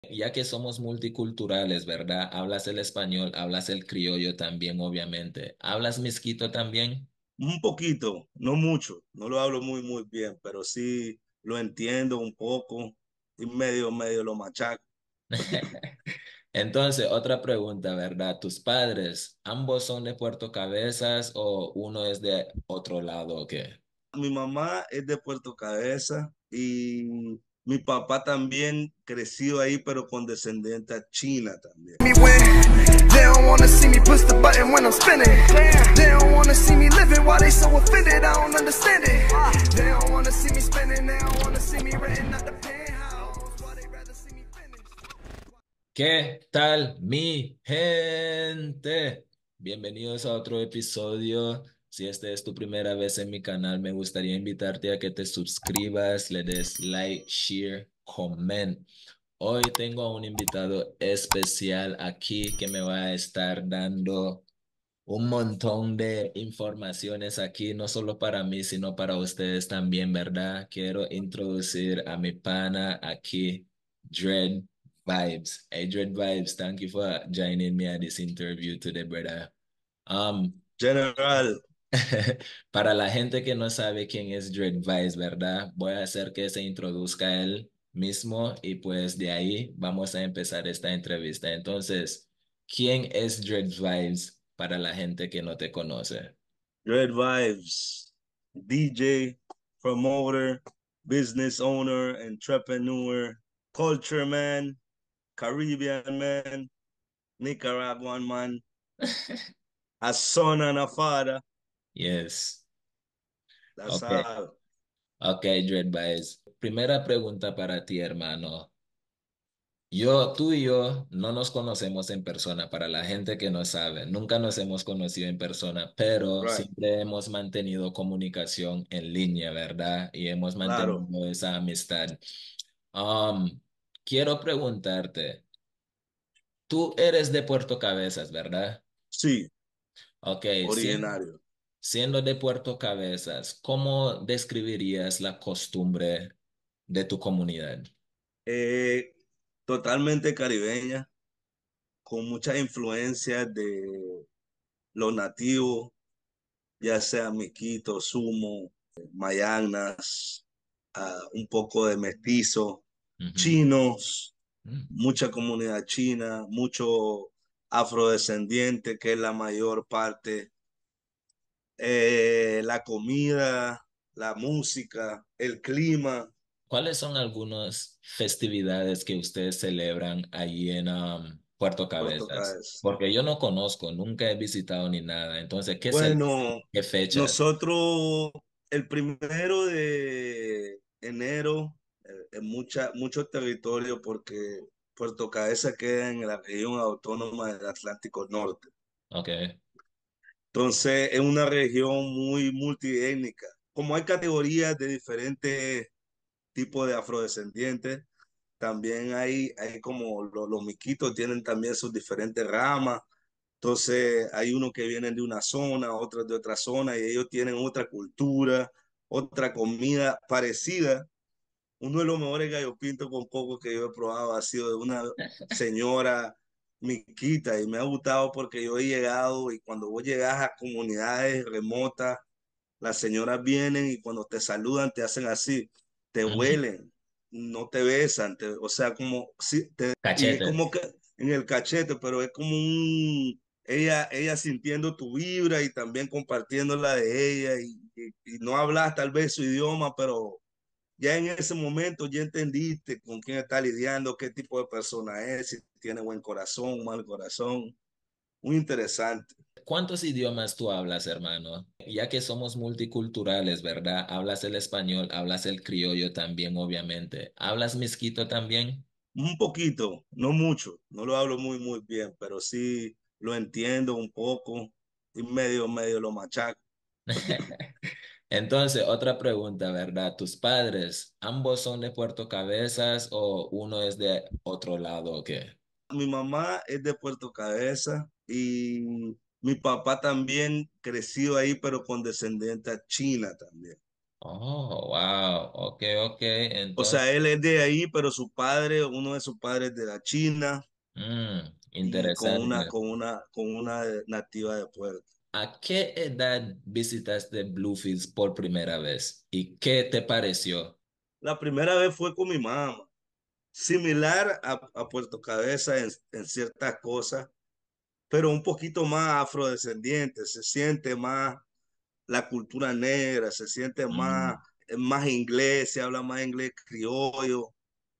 Ya que somos multiculturales, ¿verdad? Hablas el español, hablas el criollo también, obviamente. ¿Hablas misquito también? Un poquito, no mucho, no lo hablo muy bien, pero sí lo entiendo un poco y medio lo machaco. Entonces, otra pregunta, ¿verdad? ¿Tus padres, ambos son de Puerto Cabezas o uno es de otro lado o qué? Mi mamá es de Puerto Cabeza y mi papá también creció ahí, pero con descendencia china también. Me when they don't wanna see me push the button when I'm spinning. They don't wanna see me living while they so offended. I don't understand it. They don't wanna see me spending. They don't wanna see me renting out the penthouse. Why they rather see me finish? ¿Qué tal, mi gente? Bienvenidos a otro episodio. Si esta es tu primera vez en mi canal, me gustaría invitarte a que te suscribas, le des like, share, comment. Hoy tengo a un invitado especial aquí que me va a estar dando un montón de informaciones aquí, no solo para mí, sino para ustedes también, ¿verdad? Quiero introducir a mi pana aquí, Dread Vibes. Hey, Dread Vibes, thank you for joining me at this interview today, brother. Um, General, para la gente que no sabe quién es Dread Vibes, ¿verdad? Voy a hacer que se introduzca él mismo y pues de ahí vamos a empezar esta entrevista. Entonces, ¿quién es Dread Vibes para la gente que no te conoce? Red Vibes, DJ, promoter, business owner, entrepreneur, culture man, Caribbean man, Nicaraguan man, a son and a father. Yes. That's Ok, all. ok, Dread Vibes. Primera pregunta para ti, hermano. Tú y yo no nos conocemos en persona, para la gente que no sabe, nunca nos hemos conocido en persona, pero Right, siempre hemos mantenido comunicación en línea, ¿verdad? Y hemos claro. mantenido esa amistad. Um, Quiero preguntarte, tú eres de Puerto Cabezas, ¿verdad? Sí, Ok, originario. siendo de Puerto Cabezas, ¿cómo describirías la costumbre de tu comunidad? Eh, Totalmente caribeña, con muchas influencias de los nativos, ya sea miquito, sumo, mayanas, un poco de mestizo, Ujú. chinos, Mm. mucha comunidad china, mucho afrodescendiente, que es la mayor parte, la comida, la música, el clima, ¿Cuáles son algunas festividades que ustedes celebran allí en Puerto Puerto Cabezas? Cabeza. Porque yo no conozco, nunca he visitado ni nada. Entonces, ¿qué celebran? Bueno, ¿Qué fechas? nosotros el 1 de enero, en mucho territorio, porque Puerto Cabeza queda en la región autónoma del Atlántico Norte. Ok. Entonces, es una región muy multiétnica. Como hay categorías de diferentes tipos de afrodescendientes, también hay como los miquitos tienen también sus diferentes ramas. Entonces, hay unos que vienen de una zona, otros de otra zona, y ellos tienen otra cultura, otra comida parecida. Uno de los mejores gallo pinto con coco que yo he probado ha sido de una señora miquita, y me ha gustado porque yo he llegado, y cuando vos llegas a comunidades remotas, las señoras vienen y cuando te saludan te hacen así, te Ujú. huelen, no te besan, o sea, como, sí, y es como Cachetes. que en el cachete, pero es como ella sintiendo tu vibra y también compartiendo la de ella, y no hablas tal vez su idioma, pero ya en ese momento ya entendiste con quién está lidiando, qué tipo de persona es, si tiene buen corazón, mal corazón, muy interesante. ¿Cuántos idiomas tú hablas, hermano? Ya que somos multiculturales, ¿verdad? Hablas el español, hablas el criollo también, obviamente. ¿Hablas misquito también? Un poquito, no mucho, no lo hablo muy bien, pero sí lo entiendo un poco y medio lo machaco. Entonces, otra pregunta, ¿verdad? ¿Tus padres, ambos son de Puerto Cabezas o uno es de otro lado o qué? Mi mamá es de Puerto Cabeza y mi papá también creció ahí, pero con descendencia china también. Oh, wow. Ok, ok. O sea, Entonces, él es de ahí, pero su padre, uno de sus padres de la China y interesante. con una nativa de Puerto. ¿A qué edad visitaste Bluefields por primera vez? ¿Y qué te pareció? La primera vez fue con mi mamá, similar a Puerto Cabeza en ciertas cosas, pero un poquito más afrodescendiente, se siente más la cultura negra, se siente más, Mm, más inglés, se habla más inglés criollo,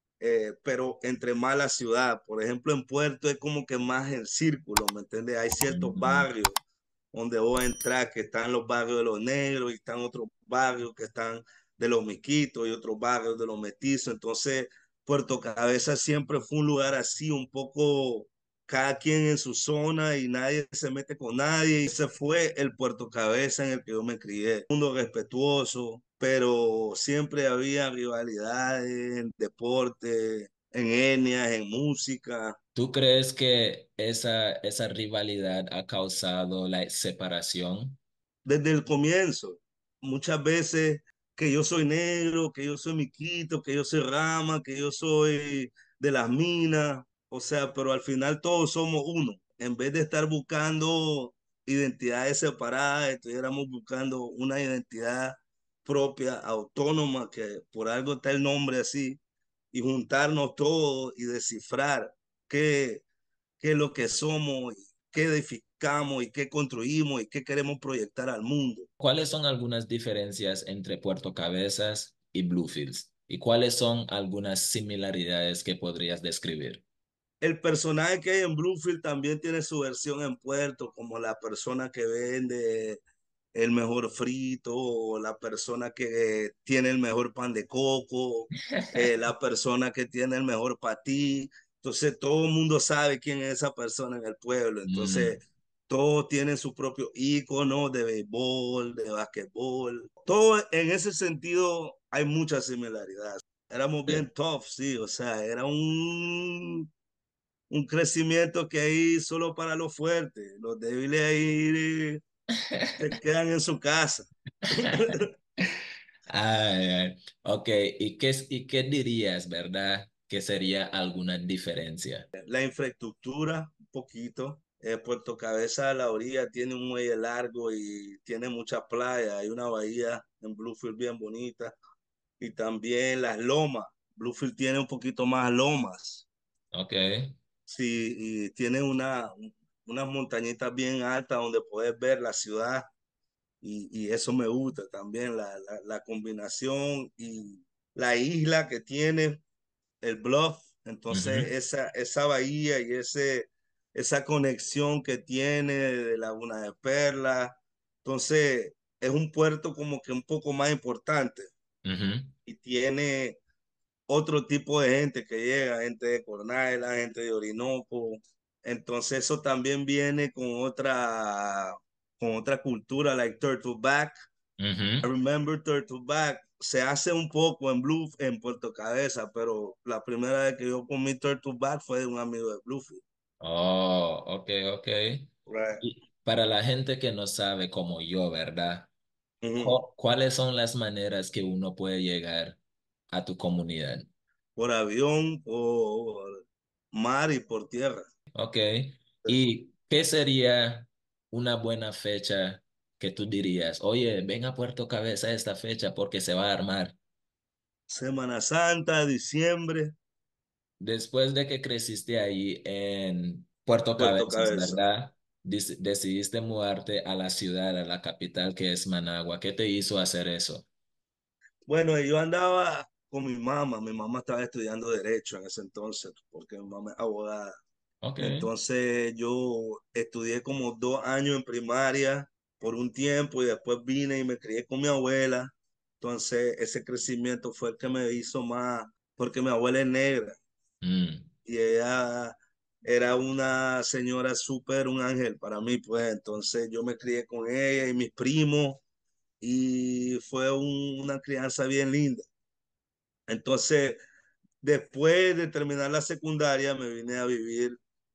pero entre más la ciudad, por ejemplo, en Puerto es como que más el círculo, ¿me entiendes? Hay ciertos mm, barrios donde vos entras que están los barrios de los negros y están otros barrios que están de los miquitos y otros barrios de los mestizos. Entonces, Puerto Cabeza siempre fue un lugar así, un poco cada quien en su zona y nadie se mete con nadie. Y ese fue el Puerto Cabeza en el que yo me crié. Un mundo respetuoso, pero siempre había rivalidades en deporte, en etnias, en música. ¿Tú crees que esa rivalidad ha causado la separación? Desde el comienzo. Muchas veces que yo soy negro, que yo soy miquito, que yo soy rama, que yo soy de las minas, o sea, pero al final todos somos uno. En vez de estar buscando identidades separadas, estuviéramos buscando una identidad propia, autónoma, que por algo está el nombre así, y juntarnos todos y descifrar qué, qué es lo que somos, qué edificamos y qué construimos y qué queremos proyectar al mundo. ¿Cuáles son algunas diferencias entre Puerto Cabezas y Bluefields? ¿Y cuáles son algunas similaridades que podrías describir? El personaje que hay en Bluefield también tiene su versión en Puerto, como la persona que vende el mejor frito, o la persona que tiene el mejor pan de coco, la persona que tiene el mejor patí. Entonces todo el mundo sabe quién es esa persona en el pueblo. Entonces Mm, todos tienen su propio ícono de béisbol, de basquetbol. Todo en ese sentido hay muchas similaridades. Éramos sí. bien tough, sí, o sea, era un crecimiento que hay solo para los fuertes. Los débiles ahí se quedan en su casa. Ay, ay. Ok, ¿y qué dirías, verdad? Que sería alguna diferencia. La infraestructura, un poquito. Puerto Cabeza a la orilla tiene un muelle largo y tiene muchas playas. Hay una bahía en Bluefield bien bonita. Y también las lomas. Bluefield tiene un poquito más lomas. Ok. Sí, y tiene unas montañitas bien altas donde puedes ver la ciudad. Y eso me gusta también, la combinación y la isla que tiene el Bluff. Entonces, Ujú, esa bahía y esa conexión que tiene de Laguna de Perla. Entonces, es un puerto como que un poco más importante ujú, y tiene otro tipo de gente que llega, gente de Cornala, gente de Orinoco. Entonces, eso también viene con otra cultura, like Turtle Back. I ujú. remember Turtle Back. Se hace un poco en Blue, en Puerto Cabeza, pero la primera vez que yo comí Turtle Back fue de un amigo de Bluefield. Oh, ok, ok. Right. Y para la gente que no sabe como yo, ¿verdad? Ujú. ¿Cuáles son las maneras que uno puede llegar a tu comunidad? Por avión, por mar y por tierra. Ok. ¿Y qué sería una buena fecha que tú dirías? Oye, ven a Puerto Cabeza esta fecha porque se va a armar. Semana Santa, diciembre, Después de que creciste ahí en Puerto Puerto Cabezas, Cabeza. ¿verdad? Decidiste mudarte a la ciudad, a la capital que es Managua. ¿Qué te hizo hacer eso? Bueno, yo andaba con mi mamá estaba estudiando Derecho en ese entonces, porque mi mamá es abogada. Ok. Entonces yo estudié como 2 años en primaria por un tiempo y después vine y me crié con mi abuela. Entonces ese crecimiento fue el que me hizo más, porque mi abuela es negra Mm, y ella era una señora súper, un ángel para mí, pues entonces yo me crié con ella y mis primos y fue una crianza bien linda. Entonces, después de terminar la secundaria, me vine a vivir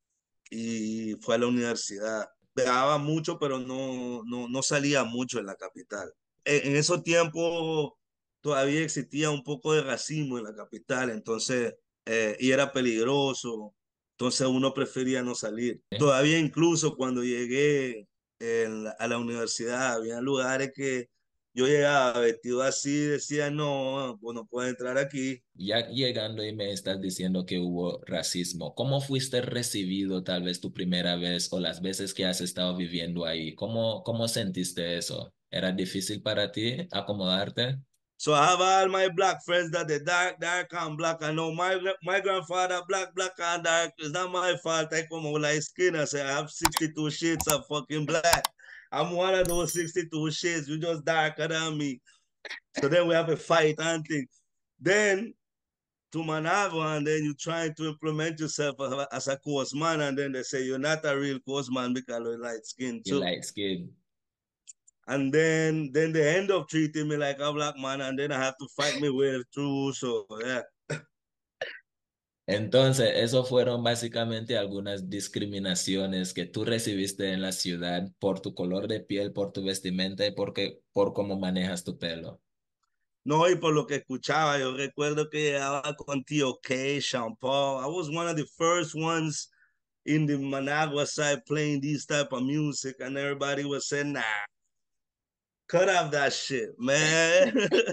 y fue a la universidad. Viajaba mucho, pero no salía mucho en la capital. En esos tiempos todavía existía un poco de racismo en la capital, entonces, y era peligroso, entonces uno prefería no salir. ¿Eh? Todavía incluso cuando llegué a la universidad, había lugares que yo llegaba vestido así, decía, no, pues no puedo entrar aquí. Ya llegando y me estás diciendo que hubo racismo, ¿cómo fuiste recibido tal vez tu primera vez o las veces que has estado viviendo ahí? ¿Cómo sentiste eso? ¿Era difícil para ti acomodarte? So I have all my black friends that they dark and black. I know my grandfather black and dark. It's not my fault. I come out like skin. I say I have 62 shades of fucking black. I'm one of those 62 shades. You just darker than me. So then we have a fight and thing. Then to Managua, and then you trying to implement yourself as a coast man, and then they say you're not a real coast man because you're light skin You too. light skin. And then they end up treating me like a black man, and then I have to fight my way through. So yeah. Entonces, eso fueron básicamente algunas discriminaciones que tú recibiste en la ciudad por tu color de piel, por tu vestimenta y por cómo manejas tu pelo. No, y por lo que escuchaba, yo recuerdo que llegaba con Tío K, Sean Paul. I was one of the first ones in the Managua side playing this type of music, and everybody was saying, nah, cut off that shit, man.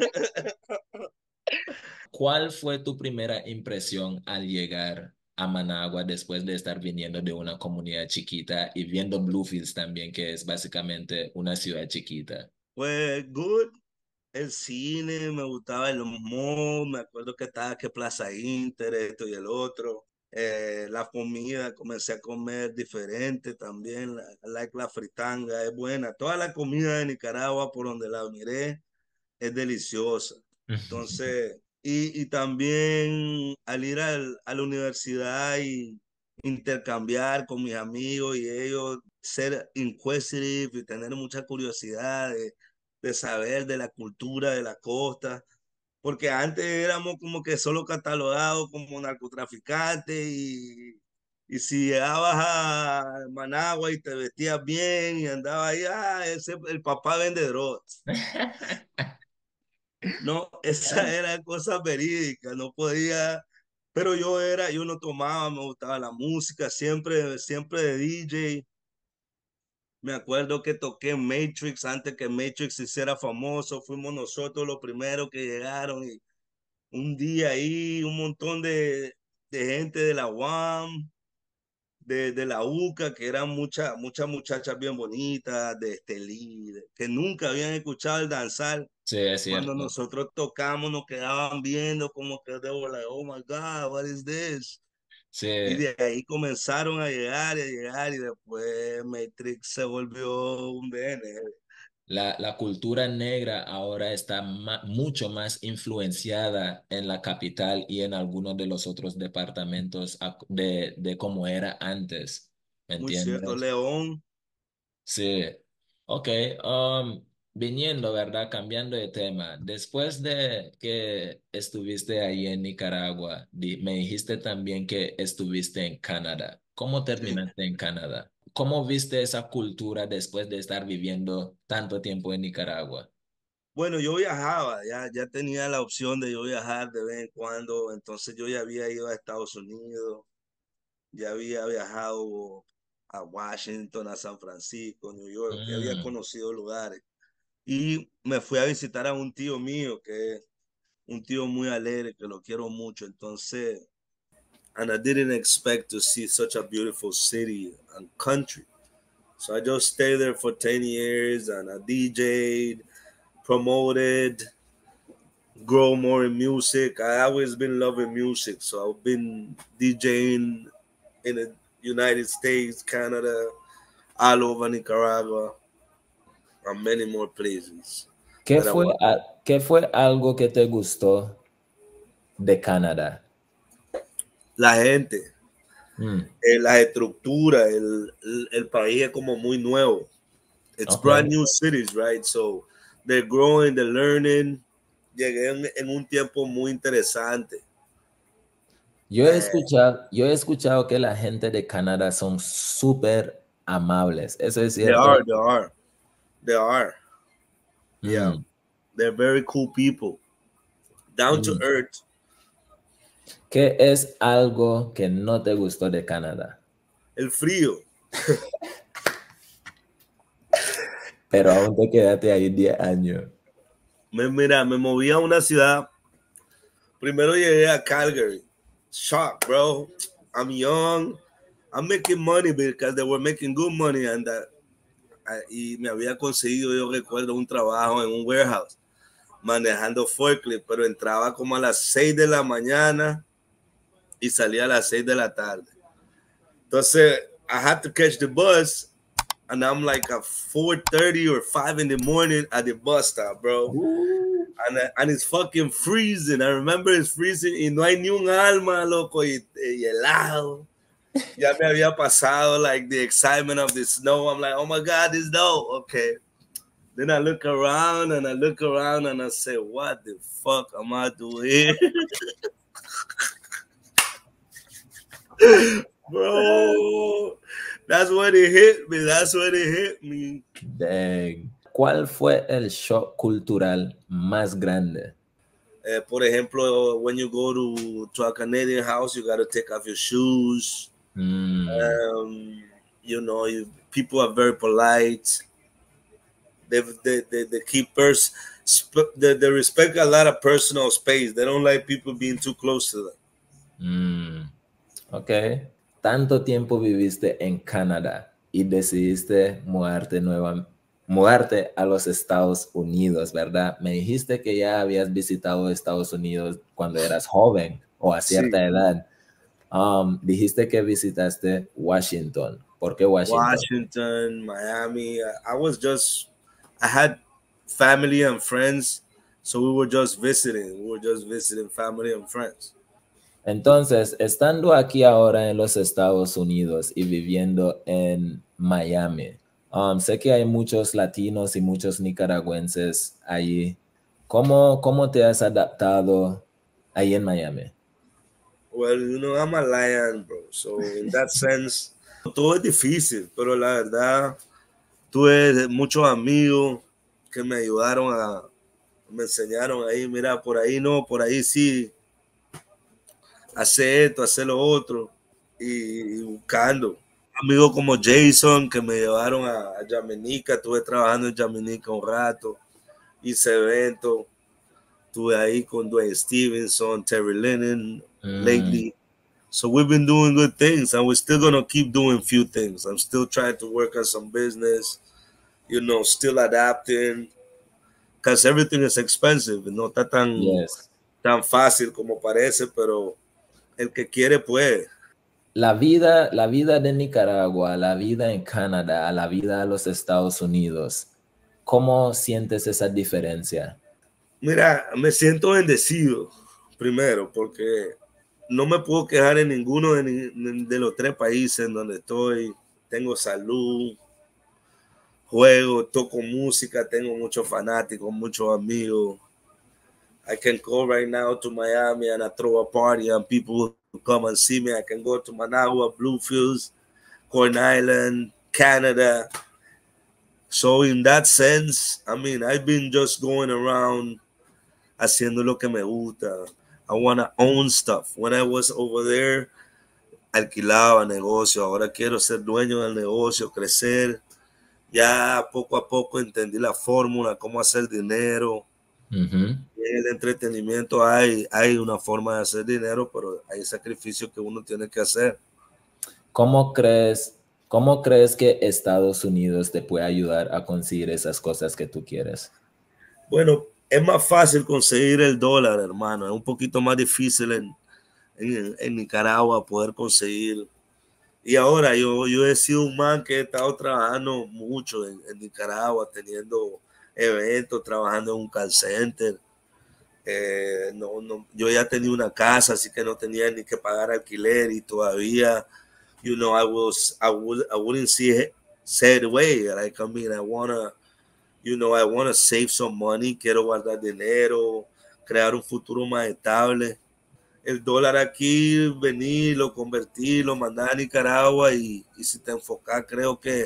¿Cuál fue tu primera impresión al llegar a Managua después de estar viniendo de una comunidad chiquita y viendo Bluefields también, que es básicamente una ciudad chiquita? Pues, good. El cine, me gustaba el mall, me acuerdo que estaba que Plaza Inter, esto y el otro. La comida, comencé a comer diferente también, like la fritanga, es buena. Toda la comida de Nicaragua, por donde la miré, es deliciosa. Entonces, y también al ir a la universidad y intercambiar con mis amigos y ellos, ser inquisitive y tener mucha curiosidad de saber de la cultura de la costa, porque antes éramos como que solo catalogados como narcotraficantes y si llegabas a Managua y te vestías bien y andabas ahí, ese el papá vende drogas. No, esa era cosa verídica, no podía, pero yo no tomaba, me gustaba la música, siempre de DJ. Me acuerdo que toqué Matrix antes que Matrix se hiciera famoso, fuimos nosotros los primeros que llegaron y un día ahí un montón de gente de la UAM, de la UCA, que eran muchas muchachas bien bonitas, de Estelí, que nunca habían escuchado el danzar. Sí, es Cuando cierto. nosotros tocamos, nos quedaban viendo como que de like, oh my God, what is this? Sí. Y de ahí comenzaron a llegar y a llegar y después Matrix se volvió un BN. La cultura negra ahora está mucho más influenciada en la capital y en algunos de los otros departamentos de cómo era antes, ¿me Muy cierto, entiendes? León, Sí, ok. Viniendo, ¿verdad? Cambiando de tema. Después de que estuviste ahí en Nicaragua, me dijiste también que estuviste en Canadá. ¿Cómo sí. terminaste en Canadá? ¿Cómo viste esa cultura después de estar viviendo tanto tiempo en Nicaragua? Bueno, yo viajaba, ya tenía la opción de yo viajar de vez en cuando, entonces yo ya había ido a Estados Unidos, ya había viajado a Washington, a San Francisco, New York, ya había Mm, conocido lugares. Y me fui a visitar a un tío mío, que es un tío muy alegre, que lo quiero mucho, entonces, and I didn't expect to see such a beautiful city and country. So I just stayed there for 10 years and I DJ'd, promoted, grow more in music. I always been loving music, so I've been DJing in the United States, Canada, all over Nicaragua, and many more places ¿Qué that I fue, want. qué fue algo que te gustó de Canadá? La gente, Mm, la estructura, el país es como muy nuevo. It's ok. brand new cities, right? So they're growing, they're learning. Llegué en un tiempo muy interesante. Yo he escuchado que la gente de Canadá son súper amables. ¿Eso es They cierto? are, they are, they are. Yeah, Mm. they're very cool people. down to earth. ¿Qué es algo que no te gustó de Canadá? El frío. Pero aún te quedaste ahí 10 años. Mira, me moví a una ciudad. Primero llegué a Calgary. Shock, bro. I'm young. I'm making money because they were making good money. Y me había conseguido, yo recuerdo, un trabajo en un warehouse manejando forklift, pero entraba como a las 6 de la mañana y salía a las 6 de la tarde. Entonces, I had to catch the bus, and I'm like at 4:30 or 5 in the morning at the bus stop, bro. And it's fucking freezing. I remember it's freezing y no hay ni un alma, loco, y helado. Ya me había pasado like the excitement of the snow. I'm like, oh my God, this snow. Okay. Then I look around and I say, what the fuck am I doing here? Bro, that's when it hit me. That's when it hit me. Dang. ¿Cuál fue el shock cultural más grande? Por ejemplo, when you go to a Canadian house, you got to take off your shoes. You know, people are very polite. They keep they respect a lot of personal space. They don't like people being too close to them. Ok. Tanto tiempo viviste en Canadá y decidiste mudarte a los Estados Unidos, ¿verdad? Me dijiste que ya habías visitado Estados Unidos cuando eras joven o a cierta edad. Dijiste que visitaste Washington. ¿Por qué Washington? Washington, Miami. I had family and friends, so we were just visiting. We were just visiting family and friends. Entonces, estando aquí ahora en los Estados Unidos y viviendo en Miami, sé que hay muchos latinos y muchos nicaragüenses allí. ¿Cómo te has adaptado ahí en Miami? Well, you know, I'm a lion, bro. So in that sense, todo es difícil, pero la verdad, tuve muchos amigos que me ayudaron me enseñaron ahí, mira, por ahí no, por ahí sí, hacer esto, hacer lo otro, y buscando. Amigos como Jason que me llevaron a Yamanica, estuve trabajando en Yamanica un rato, hice eventos, estuve ahí con Dwayne Stevenson, Terry Lennon, lately. So we've been doing good things, and we're still gonna keep doing few things. I'm still trying to work on some business, you know, still adapting, because everything is expensive. No está tan fácil como parece, pero el que quiere puede. La vida de Nicaragua, la vida en Canadá, la vida de los Estados Unidos, ¿cómo sientes esa diferencia? Mira, me siento bendecido, primero, porque no me puedo quejar en ninguno de los 3 países en donde estoy. Tengo salud, juego, toco música, tengo muchos fanáticos, muchos amigos. I can go right now to Miami and I throw a party and people come and see me. I can go to Managua, Bluefields, Corn Island, Canada. So in that sense, I mean, I've been just going around haciendo lo que me gusta. I want to own stuff. When I was over there, alquilaba negocio. Ahora quiero ser dueño del negocio, crecer. Ya poco a poco entendí la fórmula, cómo hacer dinero. En el entretenimiento hay una forma de hacer dinero, pero hay sacrificios que uno tiene que hacer. ¿Cómo crees que Estados Unidos te puede ayudar a conseguir esas cosas que tú quieres? Bueno, es más fácil conseguir el dólar, hermano. Es un poquito más difícil en Nicaragua poder conseguir. Y ahora yo he sido un man que he estado trabajando mucho en Nicaragua, teniendo eventos, trabajando en un call center. Yo ya tenía una casa, así que no tenía ni que pagar alquiler y todavía, you know, I wouldn't say it away. Like, I mean, I wanna save some money, quiero guardar dinero, crear un futuro más estable. El dólar aquí, venir, lo convertir, lo mandar a Nicaragua y si te enfocas, creo que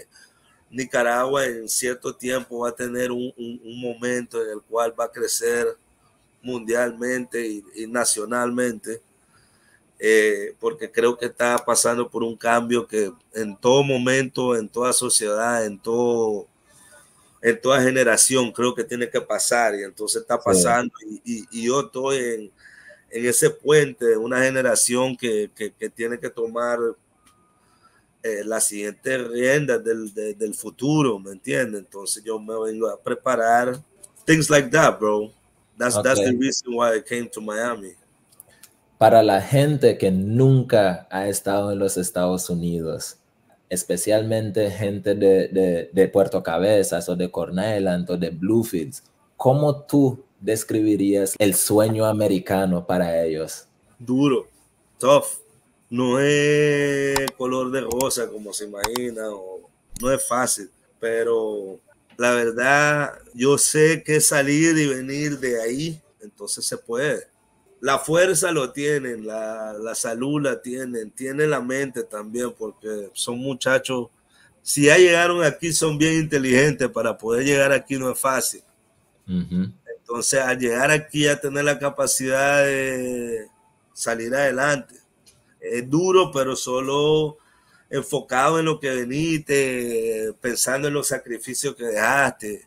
Nicaragua en cierto tiempo va a tener un momento en el cual va a crecer mundialmente y nacionalmente, porque creo que está pasando por un cambio que en todo momento, en toda sociedad, en toda generación, creo que tiene que pasar, y entonces está pasando, y yo estoy en ese puente de una generación que tiene que tomar la siguiente rienda del futuro, ¿me entiendes? Entonces yo me vengo a preparar, things like that, bro. That's the reason why I came to Miami. Para la gente que nunca ha estado en los Estados Unidos, especialmente gente de Puerto Cabezas o de Corn Island o de Bluefields, ¿cómo tú describirías el sueño americano para ellos? Duro, tough. No es color de rosa como se imagina, o no es fácil, pero la verdad yo sé que salir y venir de ahí, entonces se puede. La fuerza lo tienen, la salud la tienen la mente también, porque son muchachos, si ya llegaron aquí son bien inteligentes, para poder llegar aquí no es fácil. Entonces al llegar aquí a tener la capacidad de salir adelante, es duro, pero solo enfocado en lo que veniste, pensando en los sacrificios que dejaste,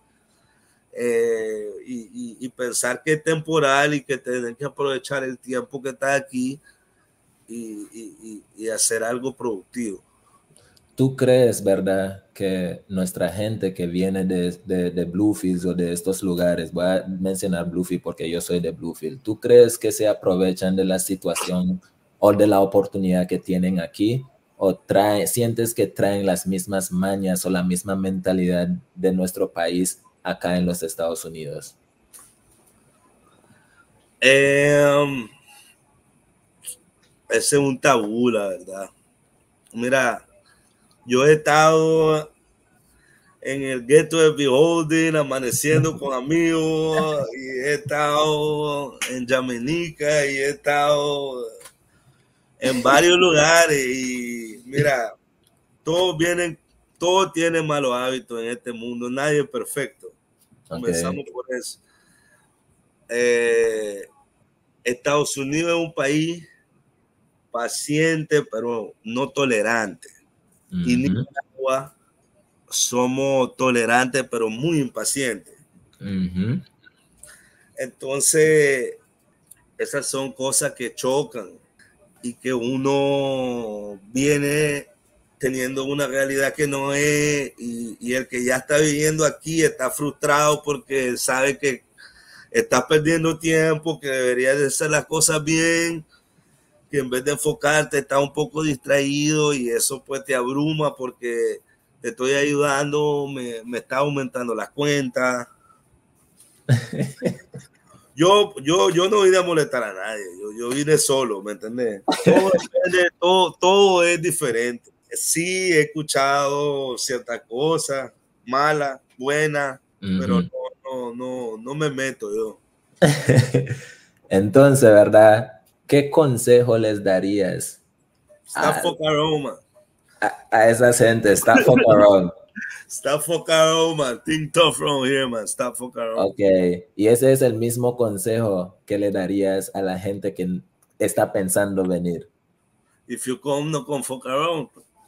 y pensar que es temporal y que tenés que aprovechar el tiempo que estás aquí y hacer algo productivo. ¿Tú crees, verdad, que nuestra gente que viene de Bluefields o de estos lugares, voy a mencionar Bluefield porque yo soy de Bluefield, ¿tú crees que se aprovechan de la situación o de la oportunidad que tienen aquí? ¿O sientes que traen las mismas mañas o la misma mentalidad de nuestro país acá en los Estados Unidos? Ese es un tabú, la verdad. Mira, yo he estado en el gueto de Beholding, amaneciendo con amigos, y he estado en Yamanica, y he estado en varios lugares, y mira, todos tienen malos hábitos en este mundo, nadie es perfecto. Comenzamos por eso. Estados Unidos es un país paciente, pero no tolerante. Y Nicaragua somos tolerantes, pero muy impacientes. Entonces, esas son cosas que chocan y que uno viene teniendo una realidad que no es, y el que ya está viviendo aquí está frustrado porque sabe que está perdiendo tiempo, que debería de hacer las cosas bien, que en vez de enfocarte está un poco distraído, y eso pues te abruma porque te estoy ayudando, me está aumentando las cuentas. Yo no vine a molestar a nadie, yo vine solo, ¿me entendés? Todo es diferente. Sí, he escuchado ciertas cosas, malas, buenas, pero no me meto yo. Entonces, ¿verdad? ¿Qué consejo les darías Stop fuck around, man. A esa gente? Stop fuck around. Stop fuck around, man. Think tough around here, man. Stop fuck around. Ok, y ese es el mismo consejo que le darías a la gente que está pensando venir. If you come, no come fuck around.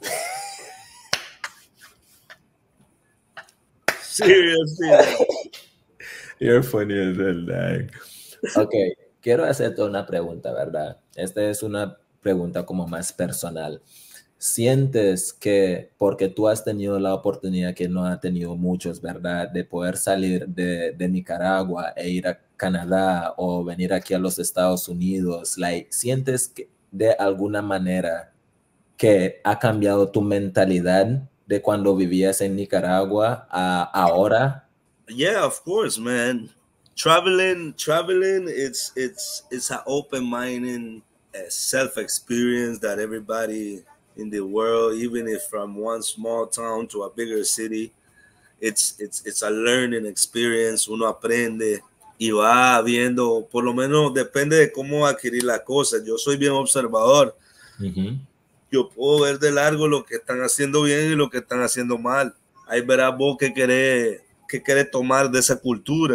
Seriously. You're funny as hell, dang. Ok, quiero hacerte una pregunta, ¿verdad? Esta es una pregunta como más personal. ¿Sientes que porque tú has tenido la oportunidad que no ha tenido muchos, ¿verdad? De poder salir de Nicaragua e ir a Canadá o venir aquí a los Estados Unidos, ¿sientes que de alguna manera que ha cambiado tu mentalidad de cuando vivías en Nicaragua a ahora? Yeah, of course, man. Traveling, it's an open-minded self-experience that everybody in the world, even if from one small town to a bigger city, it's a learning experience. Uno aprende y va viendo, por lo menos depende de cómo adquirir las cosas. Yo soy bien observador. Yo puedo ver de largo lo que están haciendo bien y lo que están haciendo mal. Ahí verás vos qué querés tomar de esa cultura.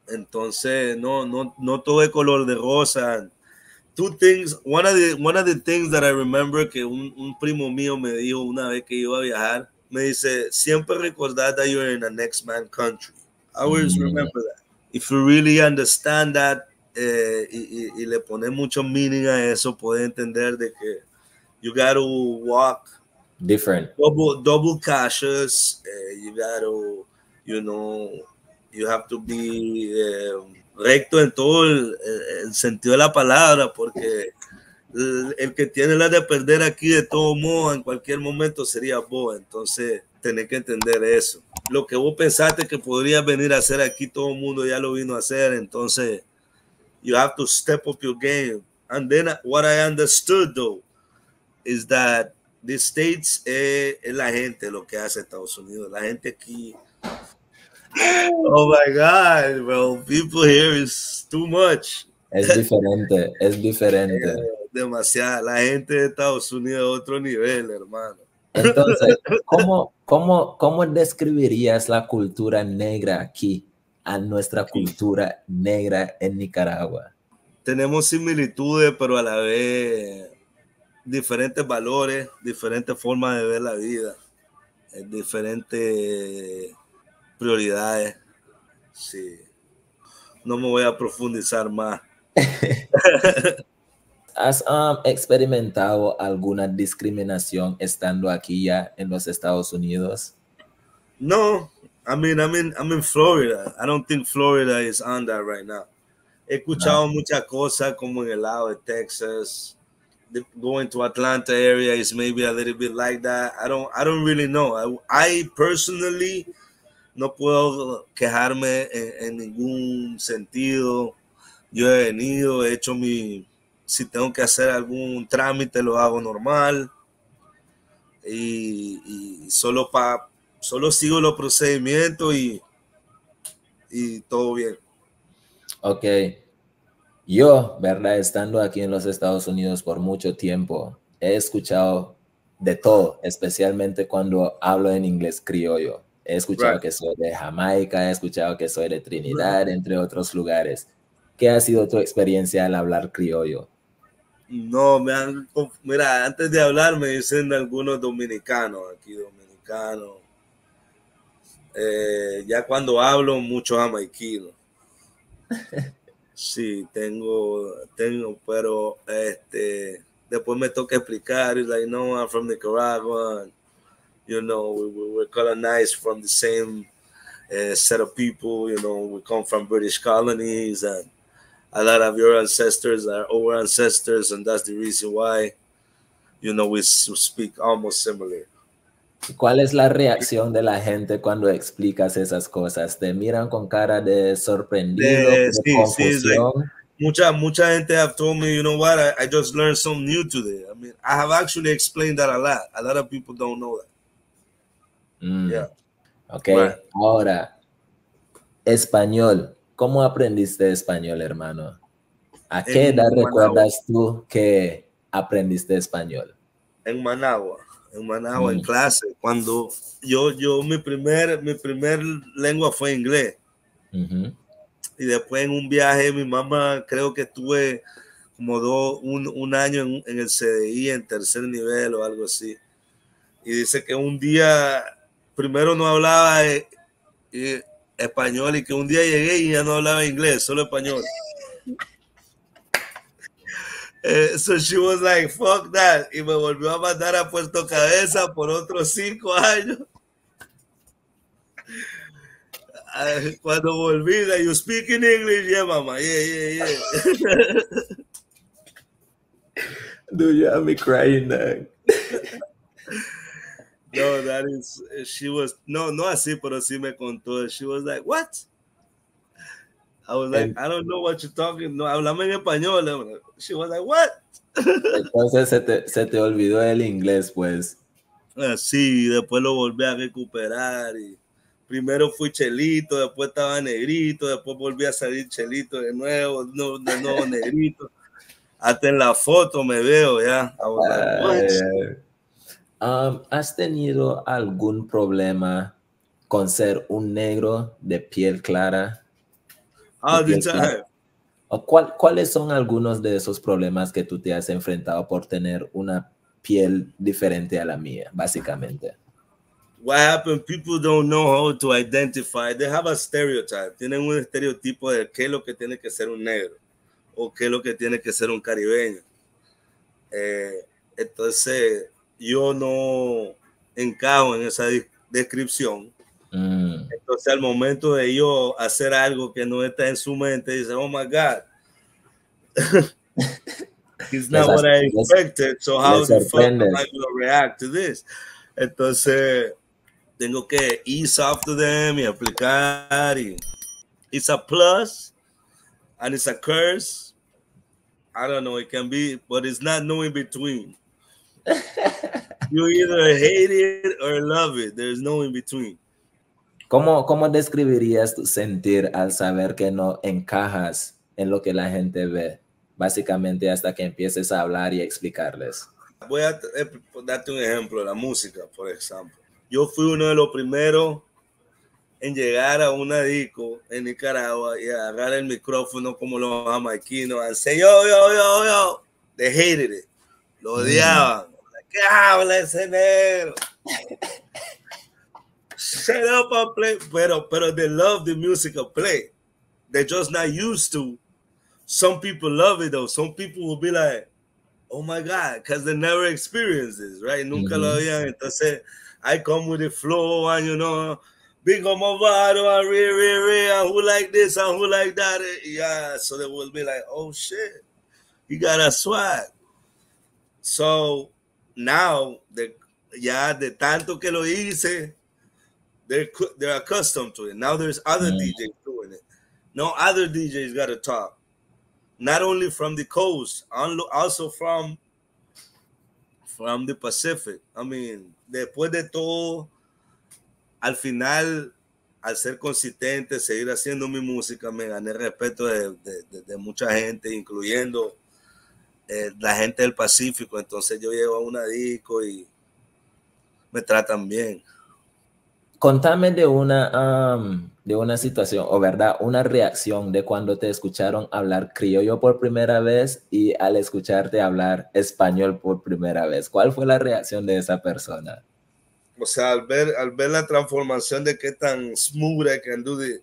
Entonces, no todo es color de rosa. Two things, one of the things that I remember que un primo mío me dijo una vez que iba a viajar, me dice, siempre recordar that you're in a next man country. I always remember that. If you really understand that, y le pone mucho meaning a eso, puede entender de que you got to walk different, double cautious, you got to, you know, you have to be recto en todo el sentido de la palabra, porque el que tiene la de perder aquí de todo modo en cualquier momento sería vos. Entonces tenés que entender eso. Lo que vos pensaste que podrías venir a hacer aquí, todo el mundo ya lo vino a hacer. Entonces you have to step up your game. And then what I understood though is that the States es la gente lo que hace Estados Unidos. La gente aquí, oh my God, bro, people here is too much. Es diferente, es diferente. Demasiado. La gente de Estados Unidos es otro nivel, hermano. Entonces, ¿cómo describirías la cultura negra aquí a nuestra cultura negra en Nicaragua? Tenemos similitudes, pero a la vez diferentes valores, diferentes formas de ver la vida, diferentes prioridades. Sí. No me voy a profundizar más. ¿Has experimentado alguna discriminación estando aquí ya en los Estados Unidos? No, I'm in Florida. I don't think Florida is on that right now. He escuchado muchas cosas como en el lado de Texas. Going to Atlanta area is maybe a little bit like that. I don't really know. I personally no puedo quejarme en ningún sentido. Yo he venido, he hecho si tengo que hacer algún trámite lo hago normal y solo sigo los procedimientos y todo bien. Ok. Yo, ¿verdad? Estando aquí en los Estados Unidos por mucho tiempo, he escuchado de todo, especialmente cuando hablo en inglés criollo. He escuchado que soy de Jamaica, he escuchado que soy de Trinidad, entre otros lugares. ¿Qué ha sido tu experiencia al hablar criollo? No, mira, antes de hablar me dicen algunos dominicanos, aquí dominicanos. Ya cuando hablo, mucho jamaiquino. Sí, tengo, pero después me toca explicar. It's like, no, I'm from Nicaragua. And, you know, we were colonized from the same set of people. You know, we come from British colonies, and a lot of your ancestors are our ancestors, and that's the reason why, you know, we speak almost similar. ¿Cuál es la reacción de la gente cuando explicas esas cosas? ¿Te miran con cara de sorprendido, de confusión? Like, mucha gente have told me, you know what, I just learned something new today. I mean, I have actually explained that a lot. A lot of people don't know that. Yeah. Ok, ahora, español. ¿Cómo aprendiste español, hermano? ¿A qué edad recuerdas tú que aprendiste español? En Managua, en clase. Cuando yo mi primer lengua fue inglés. Y después en un viaje, mi mamá, creo que estuve como un año en el CDI, en tercer nivel o algo así. Y dice que un día, primero no hablaba español y que un día llegué y ya no hablaba inglés, solo español. So she was like, fuck that. Y me volvió a mandar a Puerto Cabeza por otros 5 años. Cuando volví, like, you speak in English? Yeah, mama. Yeah. Dude, you have me crying now. No, that is, she was, no así, pero sí me contó. She was like, what? I was like, I don't know what you're talking. No, hablame en español. She was like, what? Entonces se te olvidó el inglés, pues. Sí, después lo volví a recuperar. Y primero fui chelito, después estaba negrito, después volví a salir chelito de nuevo negrito. Hasta en la foto me veo ya. I was like, what? ¿Has tenido algún problema con ser un negro de piel clara? All the time. ¿Cuáles son algunos de esos problemas que tú te has enfrentado por tener una piel diferente a la mía, básicamente? What happened? People don't know how to identify. They have a stereotype. Tienen un estereotipo de qué es lo que tiene que ser un negro o qué es lo que tiene que ser un caribeño. Entonces, yo no encajo en esa descripción. Entonces, al momento de yo hacer algo que no está en su mente, dice, oh my God, it's not what I expected. So how the fuck am I going to react to this? Entonces, tengo que ease off to them y aplicar. Y it's a plus and it's a curse. I don't know, it can be, but it's not no in between. You either hate it or love it. There's no in between. ¿Cómo describirías tu sentir al saber que no encajas en lo que la gente ve? Básicamente hasta que empieces a hablar y explicarles. Voy a darte un ejemplo, la música, por ejemplo. Yo fui uno de los primeros en llegar a una disco en Nicaragua y agarrar el micrófono como los jamaiquinos and say, yo. They hated it. Lo odiaban. ¿Qué habla ese negro? Shut up and play. Pero they love the music I play. They're just not used to. Some people love it though. Some people will be like, oh my God, because they never experienced this, right? Nunca lo habían. Entonces, I come with the flow and, you know, big on my bottle and and who like this and who like that. Yeah, so they will be like, oh shit, he got a swag. So now, ya de tanto que lo hice, they're accustomed to it. Now there's other DJs doing it. No other DJs got to talk. Not only from the coast, also from the Pacific. I mean, después de todo, al final, al ser consistente, seguir haciendo mi música, me gané el respeto de mucha gente, incluyendo la gente del Pacífico. Entonces yo llego a una disco y me tratan bien. Contame de una situación, o verdad, una reacción de cuando te escucharon hablar criollo por primera vez y al escucharte hablar español por primera vez. ¿Cuál fue la reacción de esa persona? O sea, al ver la transformación de qué tan smooth I can do it.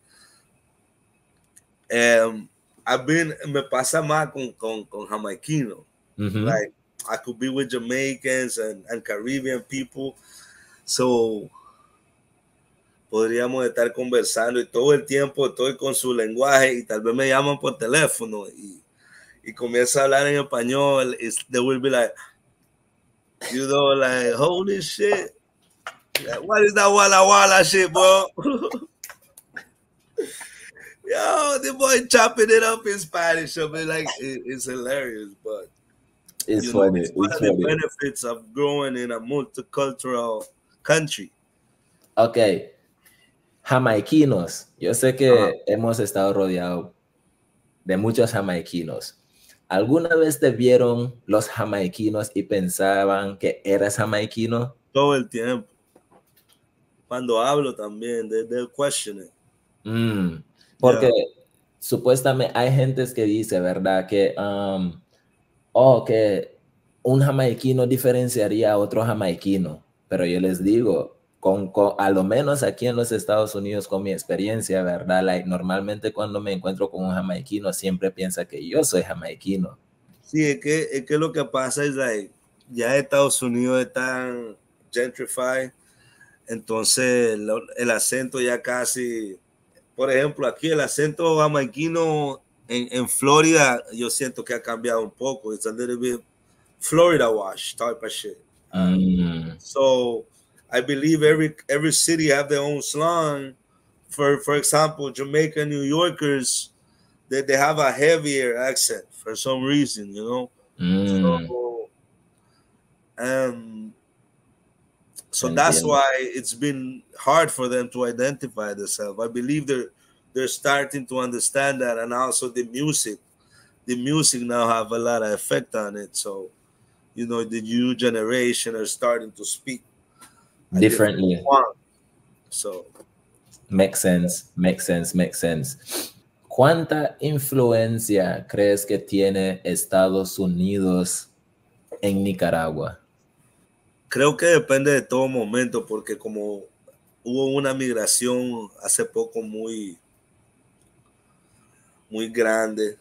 Me pasa más con jamaiquino. Like, I could be with Jamaicans and Caribbean people. So, podríamos estar conversando y todo el tiempo estoy con su lenguaje y tal vez me llaman por teléfono y comienza a hablar en español. They will be like, you know, like, holy shit. Like, what is that walla walla shit, bro? Yo, the boy chopping it up in Spanish. I mean, like, it's hilarious, but it's funny. It's one of the benefits of growing in a multicultural country. Okay. Jamaiquinos. Yo sé que hemos estado rodeados de muchos jamaiquinos. ¿Alguna vez te vieron los jamaiquinos y pensaban que eras jamaiquino? Todo el tiempo. Cuando hablo también, they'll question it. Porque supuestamente hay gente que dice, ¿verdad? Que, que un jamaiquino diferenciaría a otro jamaiquino. Pero yo les digo, a lo menos aquí en los Estados Unidos, con mi experiencia, ¿verdad? Like, normalmente cuando me encuentro con un jamaiquino, siempre piensa que yo soy jamaiquino. Sí, es que lo que pasa es que ya Estados Unidos está gentrified, entonces el acento ya casi, por ejemplo, aquí el acento jamaiquino en Florida, yo siento que ha cambiado un poco. It's a little bit Florida wash type of shit. So I believe every city have their own slang. For example, Jamaica, New Yorkers, they have a heavier accent for some reason, you know. So that's why it's been hard for them to identify themselves. I believe they're starting to understand that, and also the music now have a lot of effect on it. So, you know, the new generation are starting to speak differently. So makes sense. ¿Cuánta influencia crees que tiene Estados Unidos en Nicaragua? Creo que depende de todo momento, porque como hubo una migración hace poco muy grande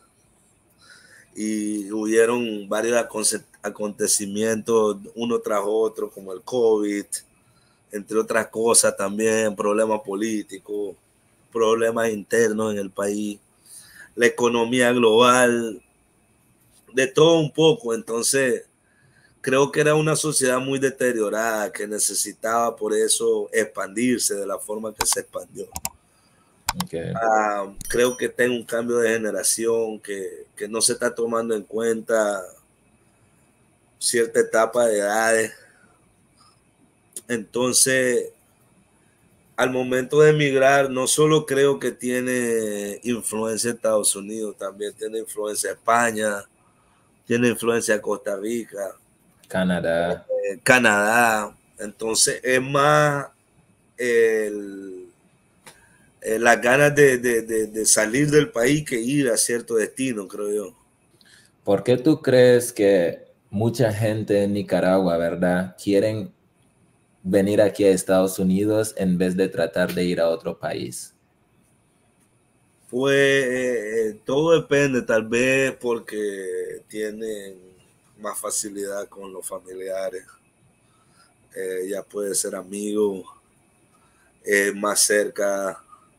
y hubieron varios acontecimientos uno tras otro, como el COVID, entre otras cosas también, problemas políticos, problemas internos en el país, la economía global, de todo un poco. Entonces, creo que era una sociedad muy deteriorada que necesitaba por eso expandirse de la forma que se expandió. Okay. Creo que tengo un cambio de generación que no se está tomando en cuenta cierta etapa de edades. Entonces, al momento de emigrar, no solo creo que tiene influencia Estados Unidos, también tiene influencia España, tiene influencia Costa Rica, Canadá. Canadá. Entonces, es más las ganas de salir del país que ir a cierto destino, creo yo. ¿Por qué tú crees que mucha gente en Nicaragua, verdad, quieren venir aquí a Estados Unidos en vez de tratar de ir a otro país? Pues todo depende, tal vez porque tienen más facilidad con los familiares, ya puede ser amigo, más cerca,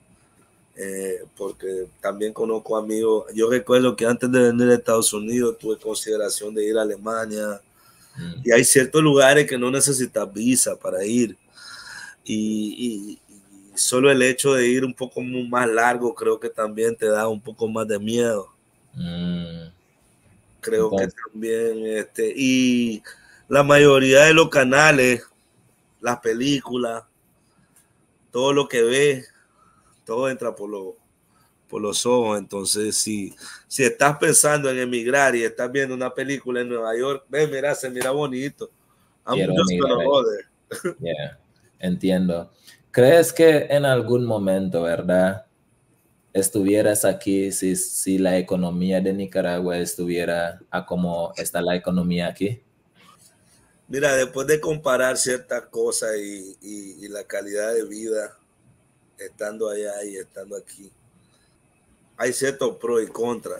porque también conozco amigos. Yo recuerdo que antes de venir a Estados Unidos tuve consideración de ir a Alemania, y hay ciertos lugares que no necesitas visa para ir, y solo el hecho de ir un poco más largo creo que también te da un poco más de miedo. Creo Entonces, que también, y la mayoría de los canales, las películas, todo lo que ves, todo entra por los ojos. Entonces, si estás pensando en emigrar y estás viendo una película en Nueva York, ve, mira, se mira bonito. I'm quiero just mirar gonna ahí. go there. Yeah, entiendo. ¿Crees que en algún momento, verdad, estuvieras aquí si la economía de Nicaragua estuviera a como está la economía aquí? Mira, después de comparar ciertas cosas y la calidad de vida estando allá y estando aquí, hay ciertos pros y contras.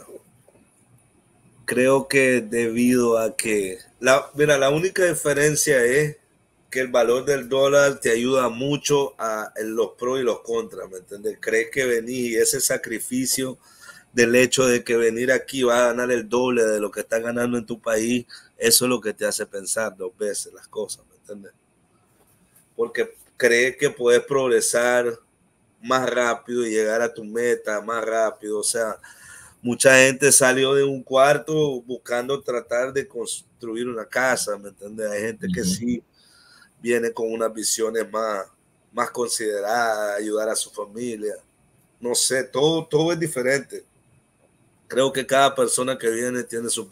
Creo que debido a que, mira, la única diferencia es que el valor del dólar te ayuda mucho en los pros y los contras, ¿me entiendes? Crees que venir y ese sacrificio del hecho de que venir aquí va a ganar el doble de lo que estás ganando en tu país, eso es lo que te hace pensar dos veces las cosas, ¿me entiendes? Porque crees que puedes progresar más rápido y llegar a tu meta más rápido. O sea, mucha gente salió de un cuarto buscando tratar de construir una casa, ¿me entiendes? Hay gente que sí viene con unas visiones más consideradas, ayudar a su familia. No sé, todo es diferente. Creo que cada persona que viene tiene su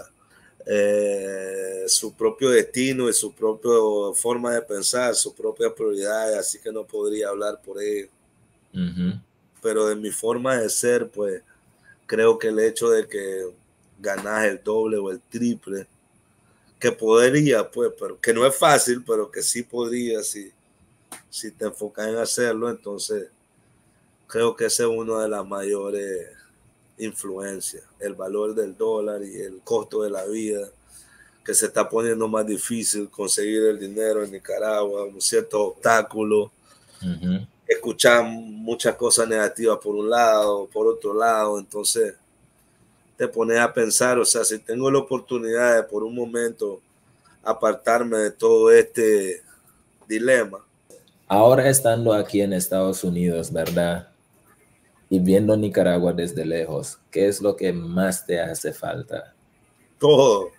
propio destino y su propia forma de pensar, sus propias prioridades, así que no podría hablar por ello. Pero de mi forma de ser, pues creo que el hecho de que ganas el doble o el triple, que podría, pues, pero que no es fácil, pero que sí podría si te enfocas en hacerlo. Entonces creo que esa es una de las mayores influencias, el valor del dólar y el costo de la vida, que se está poniendo más difícil conseguir el dinero en Nicaragua, ciertos obstáculos. Escuchar muchas cosas negativas por un lado, por otro lado. Entonces te pones a pensar, o sea, si tengo la oportunidad de por un momento apartarme de todo este dilema. Ahora estando aquí en Estados Unidos, ¿verdad? Y viendo Nicaragua desde lejos, ¿qué es lo que más te hace falta? Todo.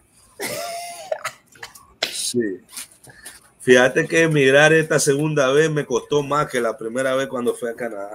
Sí. Fíjate que emigrar esta segunda vez me costó más que la primera vez cuando fui a Canadá.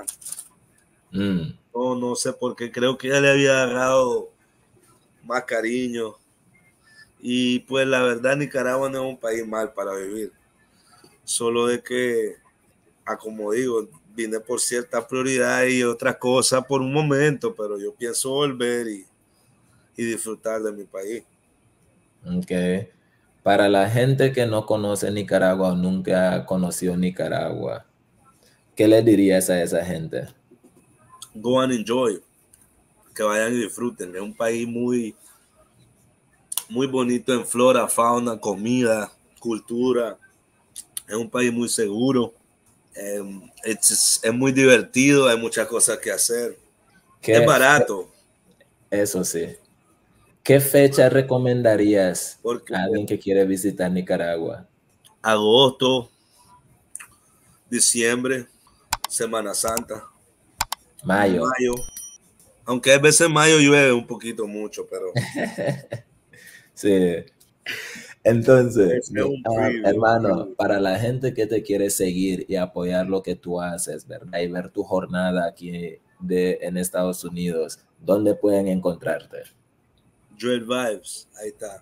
No sé por qué, creo que ya le había dado más cariño. Y pues la verdad, Nicaragua no es un país mal para vivir. Solo de que, como digo, vine por cierta prioridad y otras cosas por un momento, pero yo pienso volver y disfrutar de mi país. Okay. Para la gente que no conoce Nicaragua o nunca conoció Nicaragua, ¿qué le dirías a esa gente? Go and enjoy, que vayan y disfruten. Es un país muy, muy bonito en flora, fauna, comida, cultura. Es un país muy seguro. Es muy divertido, hay muchas cosas que hacer. Es barato. Eso sí. ¿Qué fecha recomendarías Porque a alguien que quiere visitar Nicaragua? agosto, diciembre, Semana Santa, Mayo. Aunque a veces en mayo llueve un poquito mucho, pero sí. Entonces, hermano, preview. para la gente que te quiere seguir y apoyar lo que tú haces, ¿verdad? Y ver tu jornada aquí en Estados Unidos, ¿dónde pueden encontrarte? Dread Vibes, ahí está.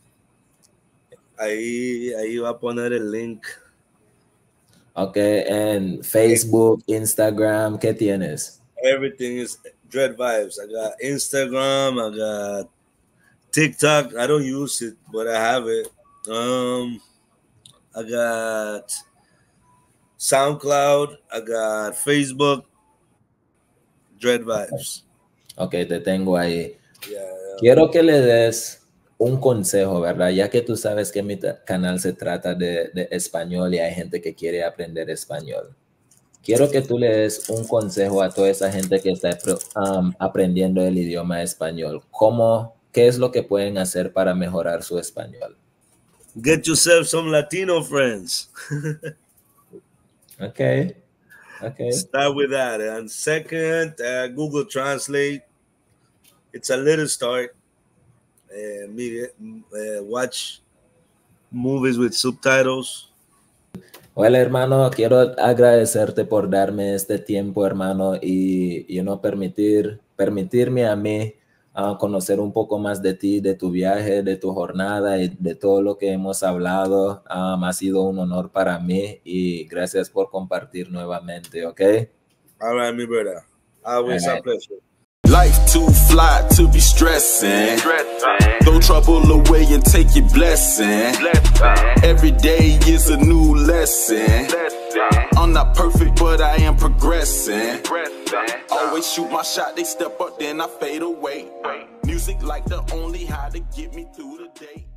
Ahí va a poner el link. Ok, en Facebook, Instagram, ¿qué tienes? Everything is Dread Vibes. I got Instagram, I got TikTok. I don't use it, but I have it. I got SoundCloud, I got Facebook, Dread Vibes. Ok, te tengo ahí. Yeah. Quiero que le des un consejo, ¿verdad? Ya que tú sabes que mi canal se trata de español y hay gente que quiere aprender español. Quiero que tú le des un consejo a toda esa gente que está aprendiendo el idioma español. ¿Qué es lo que pueden hacer para mejorar su español? Get yourself some Latino friends. Okay. Start with that. And second, Google Translate. It's a little start. Watch movies with subtitles. Bueno, hermano, quiero agradecerte por darme este tiempo, hermano, y permitirme a mí conocer un poco más de ti, de tu viaje, de tu jornada y de todo lo que hemos hablado. Ha sido un honor para mí y gracias por compartir nuevamente, ¿ok? All right, mi brother. Always a pleasure. Life too fly to be stressing. Throw trouble away and take your blessing. Every day is a new lesson. I'm not perfect, but I am progressing. Always shoot my shot, they step up, then I fade away. Music like the only how to get me through the day.